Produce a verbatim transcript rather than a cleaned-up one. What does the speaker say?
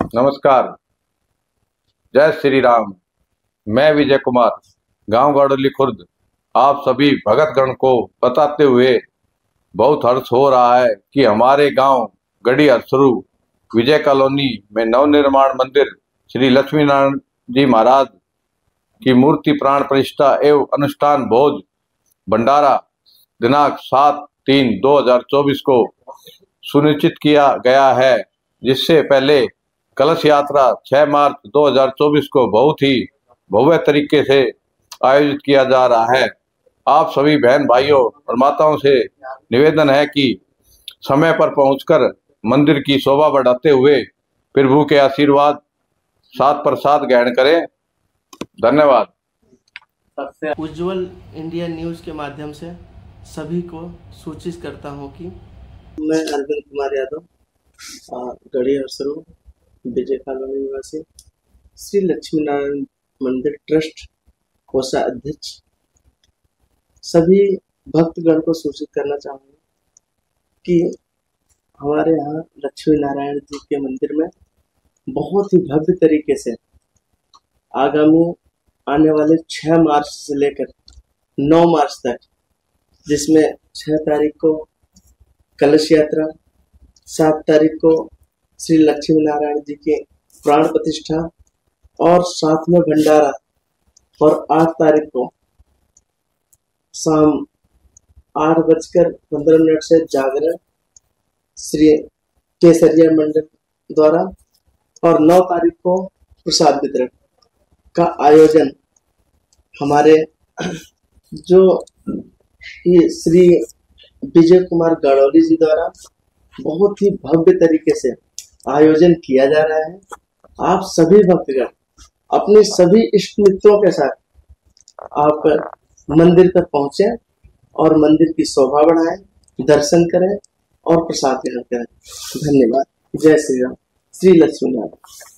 नमस्कार, जय श्री राम। मैं विजय कुमार, गांव गड़ोली खुर्द, आप सभी भगतगण को बताते हुए बहुत हर्ष हो रहा है कि हमारे गांव गढ़ी हरसरू विजय कॉलोनी में नवनिर्माण मंदिर श्री लक्ष्मी नारायण जी महाराज की मूर्ति प्राण प्रतिष्ठा एवं अनुष्ठान भोज भंडारा दिनांक सात तीन दो हजार चौबीस को सुनिश्चित किया गया है, जिससे पहले कलश यात्रा छह मार्च दो हजार चौबीस को बहुत ही भव्य तरीके से आयोजित किया जा रहा है। आप सभी बहन भाइयों और माताओं से निवेदन है कि समय पर पहुंचकर मंदिर की शोभा बढ़ाते हुए प्रभु के आशीर्वाद साथ प्रसाद ग्रहण करें। धन्यवाद। उज्जवल इंडिया न्यूज़ के माध्यम से सभी को सूचित करता हूं कि मैं अरविंद कुमार यादव, गढ़ी हरसरू विजय कॉलोनी निवासी, श्री लक्ष्मी नारायण मंदिर ट्रस्ट कोषाध्यक्ष, सभी भक्तगण को सूचित करना चाहूँगा कि हमारे यहाँ लक्ष्मी नारायण जी के मंदिर में बहुत ही भव्य तरीके से आगामी आने वाले छह मार्च से लेकर नौ मार्च तक, जिसमें छह तारीख को कलश यात्रा, सात तारीख को श्री लक्ष्मी नारायण जी के प्राण प्रतिष्ठा और साथ में भंडारा, और आठ तारीख को शाम आठ बजकर पंद्रह मिनट से जागरण श्री केसरिया मंडल द्वारा, और नौ तारीख को प्रसाद वितरण का आयोजन हमारे जो ये श्री विजय कुमार गड़ोली जी द्वारा बहुत ही भव्य तरीके से आयोजन किया जा रहा है। आप सभी भक्तगण अपने सभी इष्ट मित्रों के साथ आप मंदिर तक पहुंचे और मंदिर की शोभा बढ़ाएं, दर्शन करें और प्रसाद ग्रहण करें। धन्यवाद। जय श्री राम। श्री लक्ष्मी नारायण।